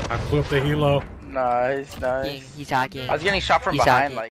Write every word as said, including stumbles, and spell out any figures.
I flipped the Helo. Nice, Hacking, nice. he's hacking. I was getting shot from He's behind, hacking. like.